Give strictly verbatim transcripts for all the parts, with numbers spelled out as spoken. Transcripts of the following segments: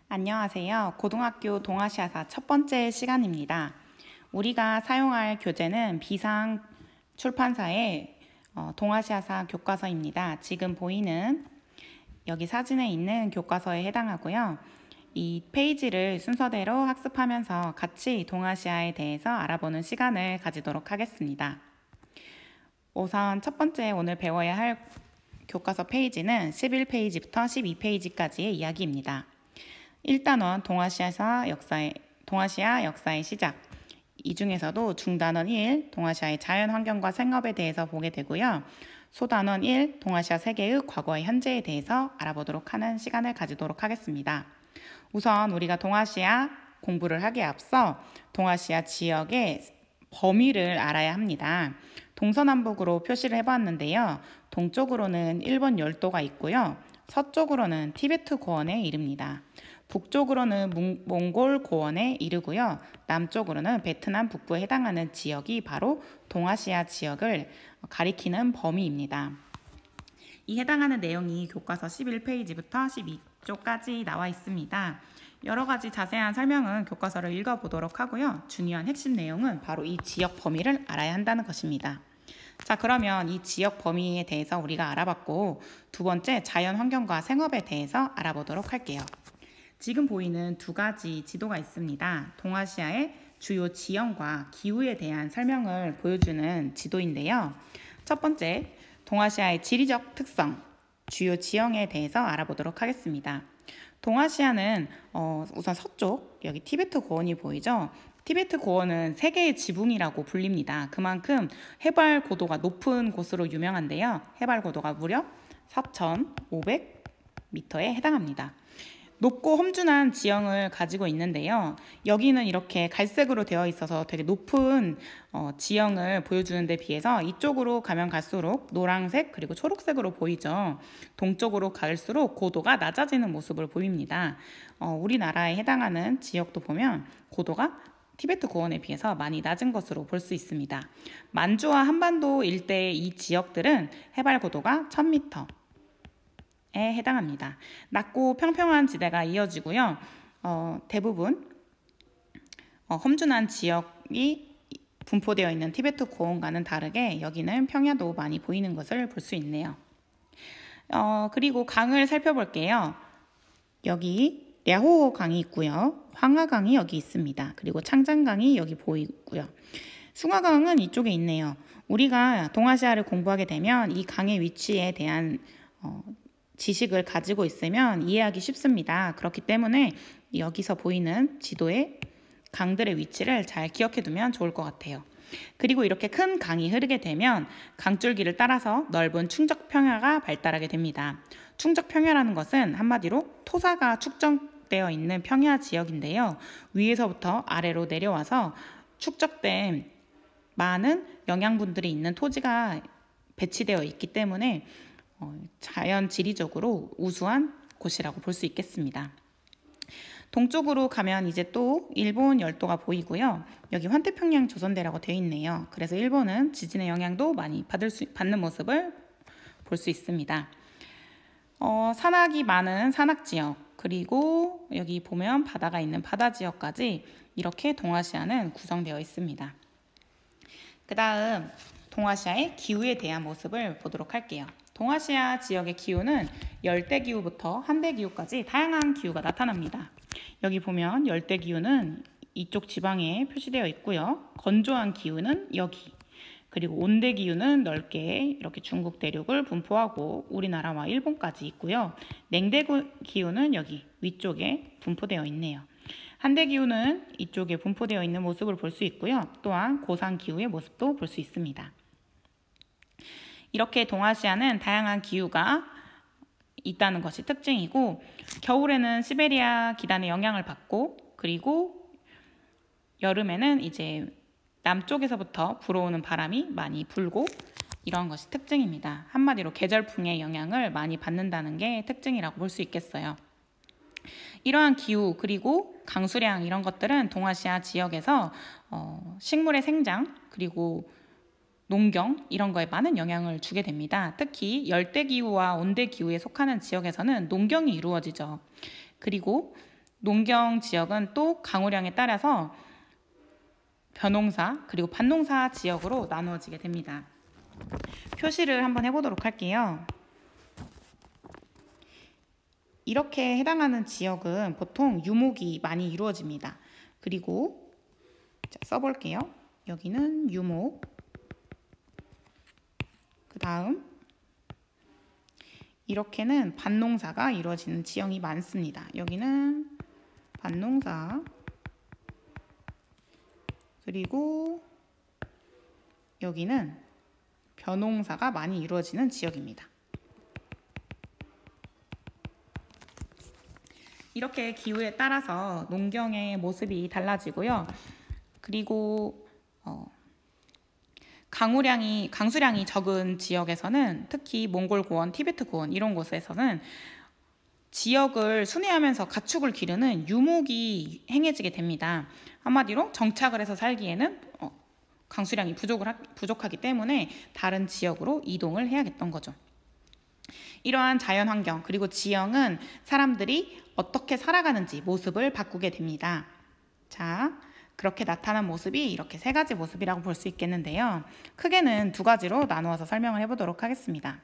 안녕하세요. 고등학교 동아시아사 첫 번째 시간입니다. 우리가 사용할 교재는 비상 출판사의 어, 동아시아사 교과서입니다. 지금 보이는 여기 사진에 있는 교과서에 해당하고요. 이 페이지를 순서대로 학습하면서 같이 동아시아에 대해서 알아보는 시간을 가지도록 하겠습니다. 우선 첫 번째 오늘 배워야 할 교과서 페이지는 십일 페이지부터 십이 페이지까지의 이야기입니다. 일 단원 동아시아사 역사의, 동아시아 역사의 시작. 이 중에서도 중단원 일, 동아시아의 자연 환경과 생업에 대해서 보게 되고요. 소단원 일, 동아시아 세계의 과거와 현재에 대해서 알아보도록 하는 시간을 가지도록 하겠습니다. 우선 우리가 동아시아 공부를 하기에 앞서 동아시아 지역의 범위를 알아야 합니다. 동서남북으로 표시를 해봤는데요. 동쪽으로는 일본 열도가 있고요. 서쪽으로는 티베트 고원에 이릅니다. 북쪽으로는 몽골 고원에 이르고요. 남쪽으로는 베트남 북부에 해당하는 지역이 바로 동아시아 지역을 가리키는 범위입니다. 이 해당하는 내용이 교과서 십일 페이지부터 십이 쪽까지 나와 있습니다. 여러 가지 자세한 설명은 교과서를 읽어보도록 하고요. 중요한 핵심 내용은 바로 이 지역 범위를 알아야 한다는 것입니다. 자, 그러면 이 지역 범위에 대해서 우리가 알아봤고, 두 번째 자연 환경과 생업에 대해서 알아보도록 할게요. 지금 보이는 두 가지 지도가 있습니다. 동아시아의 주요 지형과 기후에 대한 설명을 보여주는 지도인데요. 첫 번째, 동아시아의 지리적 특성, 주요 지형에 대해서 알아보도록 하겠습니다. 동아시아는 어, 우선 서쪽, 여기 티베트 고원이 보이죠? 티베트 고원은 세계의 지붕이라고 불립니다. 그만큼 해발 고도가 높은 곳으로 유명한데요. 해발 고도가 무려 사천오백 미터에 해당합니다. 높고 험준한 지형을 가지고 있는데요. 여기는 이렇게 갈색으로 되어 있어서 되게 높은 어, 지형을 보여주는 데 비해서 이쪽으로 가면 갈수록 노란색 그리고 초록색으로 보이죠. 동쪽으로 갈수록 고도가 낮아지는 모습을 보입니다. 어, 우리나라에 해당하는 지역도 보면 고도가 티베트 고원에 비해서 많이 낮은 것으로 볼 수 있습니다. 만주와 한반도 일대의 이 지역들은 해발 고도가 천 미터 에 해당합니다. 낮고 평평한 지대가 이어지고요. 어, 대부분 어, 험준한 지역이 분포되어 있는 티베트 고원과는 다르게 여기는 평야도 많이 보이는 것을 볼 수 있네요. 어, 그리고 강을 살펴볼게요. 여기 랴호 강이 있고요. 황하강이 여기 있습니다. 그리고 창장강이 여기 보이고요. 숭화강은 이쪽에 있네요. 우리가 동아시아를 공부하게 되면 이 강의 위치에 대한 어, 지식을 가지고 있으면 이해하기 쉽습니다. 그렇기 때문에 여기서 보이는 지도의 강들의 위치를 잘 기억해 두면 좋을 것 같아요. 그리고 이렇게 큰 강이 흐르게 되면 강줄기를 따라서 넓은 충적평야가 발달하게 됩니다. 충적평야라는 것은 한마디로 토사가 축적되어 있는 평야 지역인데요. 위에서부터 아래로 내려와서 축적된 많은 영양분들이 있는 토지가 배치되어 있기 때문에 어, 자연 지리적으로 우수한 곳이라고 볼 수 있겠습니다. 동쪽으로 가면 이제 또 일본 열도가 보이고요. 여기 환태평양 조선대라고 되어 있네요. 그래서 일본은 지진의 영향도 많이 받을 수, 받는 모습을 볼 수 있습니다. 어, 산악이 많은 산악지역, 그리고 여기 보면 바다가 있는 바다지역까지 이렇게 동아시아는 구성되어 있습니다. 그 다음 동아시아의 기후에 대한 모습을 보도록 할게요. 동아시아 지역의 기후는 열대기후부터 한대기후까지 다양한 기후가 나타납니다. 여기 보면 열대기후는 이쪽 지방에 표시되어 있고요. 건조한 기후는 여기, 그리고 온대기후는 넓게 이렇게 중국 대륙을 분포하고 우리나라와 일본까지 있고요. 냉대기후는 여기 위쪽에 분포되어 있네요. 한대기후는 이쪽에 분포되어 있는 모습을 볼 수 있고요. 또한 고산기후의 모습도 볼 수 있습니다. 이렇게 동아시아는 다양한 기후가 있다는 것이 특징이고, 겨울에는 시베리아 기단의 영향을 받고, 그리고 여름에는 이제 남쪽에서부터 불어오는 바람이 많이 불고, 이런 것이 특징입니다. 한마디로 계절풍의 영향을 많이 받는다는 게 특징이라고 볼 수 있겠어요. 이러한 기후 그리고 강수량 이런 것들은 동아시아 지역에서 어, 식물의 생장 그리고 농경 이런 거에 많은 영향을 주게 됩니다. 특히 열대기후와 온대기후에 속하는 지역에서는 농경이 이루어지죠. 그리고 농경 지역은 또 강우량에 따라서 벼농사 그리고 밭농사 지역으로 나누어지게 됩니다. 표시를 한번 해보도록 할게요. 이렇게 해당하는 지역은 보통 유목이 많이 이루어집니다. 그리고 자, 써볼게요. 여기는 유목, 그 다음 이렇게는 밭농사가 이루어지는 지형이 많습니다. 여기는 밭농사, 그리고 여기는 벼농사가 많이 이루어지는 지역입니다. 이렇게 기후에 따라서 농경의 모습이 달라지고요. 그리고 어, 강우량이, 강수량이 적은 지역에서는, 특히 몽골 고원, 티베트 고원 이런 곳에서는 지역을 순회하면서 가축을 기르는 유목이 행해지게 됩니다. 한마디로 정착을 해서 살기에는 어, 강수량이 부족을 하, 부족하기 때문에 다른 지역으로 이동을 해야겠던 거죠. 이러한 자연환경 그리고 지형은 사람들이 어떻게 살아가는지 모습을 바꾸게 됩니다. 자, 그렇게 나타난 모습이 이렇게 세 가지 모습이라고 볼 수 있겠는데요. 크게는 두 가지로 나누어서 설명을 해보도록 하겠습니다.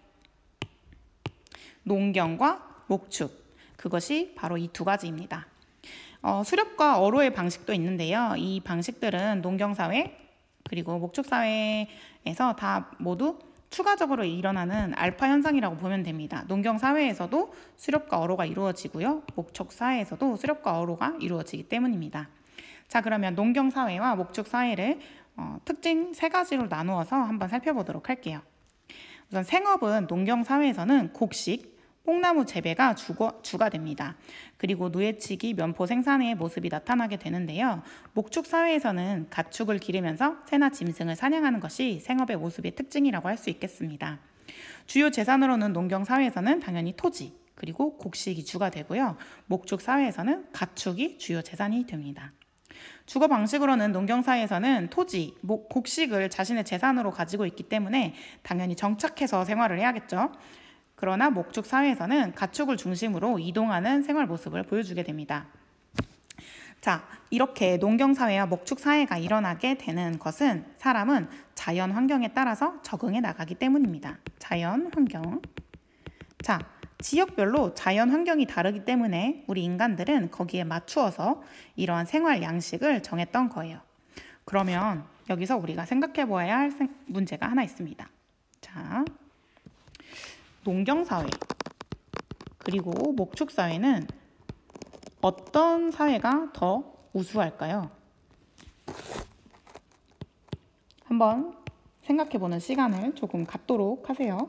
농경과 목축, 그것이 바로 이 두 가지입니다. 어, 수렵과 어로의 방식도 있는데요. 이 방식들은 농경사회 그리고 목축사회에서 다 모두 추가적으로 일어나는 알파 현상이라고 보면 됩니다. 농경사회에서도 수렵과 어로가 이루어지고요. 목축사회에서도 수렵과 어로가 이루어지기 때문입니다. 자, 그러면 농경사회와 목축사회를 어, 특징 세 가지로 나누어서 한번 살펴보도록 할게요. 우선 생업은 농경사회에서는 곡식, 뽕나무 재배가 주거, 주가 됩니다. 그리고 누에치기, 면포 생산의 모습이 나타나게 되는데요. 목축사회에서는 가축을 기르면서 새나 짐승을 사냥하는 것이 생업의 모습의 특징이라고 할 수 있겠습니다. 주요 재산으로는 농경사회에서는 당연히 토지, 그리고 곡식이 주가 되고요. 목축사회에서는 가축이 주요 재산이 됩니다. 주거 방식으로는 농경사회에서는 토지, 목, 곡식을 자신의 재산으로 가지고 있기 때문에 당연히 정착해서 생활을 해야겠죠. 그러나 목축사회에서는 가축을 중심으로 이동하는 생활 모습을 보여주게 됩니다. 자, 이렇게 농경사회와 목축사회가 일어나게 되는 것은 사람은 자연 환경에 따라서 적응해 나가기 때문입니다. 자연 환경. 자, 지역별로 자연 환경이 다르기 때문에 우리 인간들은 거기에 맞추어서 이러한 생활 양식을 정했던 거예요. 그러면 여기서 우리가 생각해 보아야 할 문제가 하나 있습니다. 자, 농경사회 그리고 목축사회는 어떤 사회가 더 우수할까요? 한번 생각해보는 시간을 조금 갖도록 하세요.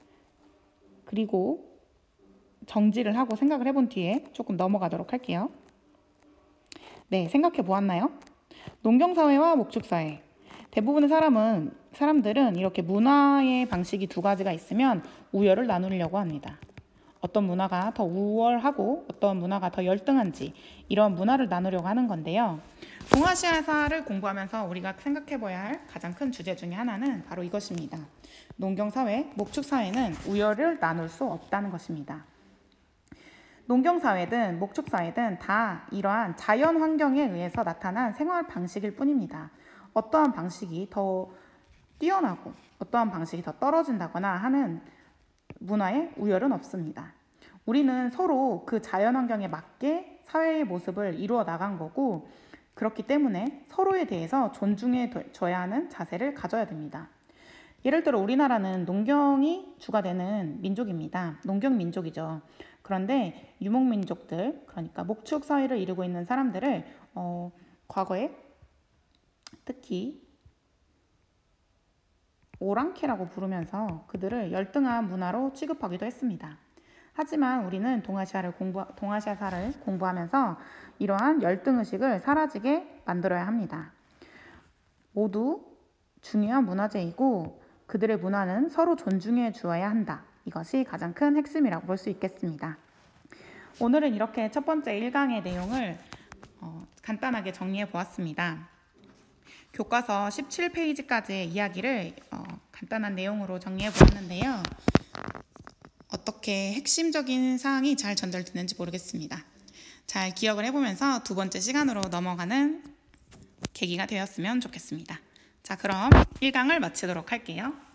그리고 정지를 하고 생각을 해본 뒤에 조금 넘어가도록 할게요. 네, 생각해 보았나요? 농경사회와 목축사회. 대부분의 사람은, 사람들은 이렇게 문화의 방식이 두 가지가 있으면 우열을 나누려고 합니다. 어떤 문화가 더 우월하고 어떤 문화가 더 열등한지 이런 문화를 나누려고 하는 건데요. 동아시아사를 공부하면서 우리가 생각해 봐야 할 가장 큰 주제 중에 하나는 바로 이것입니다. 농경사회, 목축사회는 우열을 나눌 수 없다는 것입니다. 농경사회든 목축사회든 다 이러한 자연 환경에 의해서 나타난 생활 방식일 뿐입니다. 어떠한 방식이 더 뛰어나고 어떠한 방식이 더 떨어진다거나 하는 문화의 우열은 없습니다. 우리는 서로 그 자연 환경에 맞게 사회의 모습을 이루어 나간 거고, 그렇기 때문에 서로에 대해서 존중해 줘야 하는 자세를 가져야 됩니다. 예를 들어 우리나라는 농경이 주가 되는 민족입니다. 농경 민족이죠. 그런데 유목민족들, 그러니까 목축 사회를 이루고 있는 사람들을 어, 과거에 특히 오랑캐라고 부르면서 그들을 열등한 문화로 취급하기도 했습니다. 하지만 우리는 동아시아를 공부, 동아시아사를 공부하면서 이러한 열등의식을 사라지게 만들어야 합니다. 모두 중요한 문화재이고 그들의 문화는 서로 존중해 주어야 한다. 이것이 가장 큰 핵심이라고 볼 수 있겠습니다. 오늘은 이렇게 첫 번째 일 강의 내용을 어, 간단하게 정리해 보았습니다. 교과서 십칠 페이지까지의 이야기를 어, 간단한 내용으로 정리해 보았는데요. 어떻게 핵심적인 사항이 잘 전달됐는지 모르겠습니다. 잘 기억을 해보면서 두 번째 시간으로 넘어가는 계기가 되었으면 좋겠습니다. 자, 그럼 일 강을 마치도록 할게요.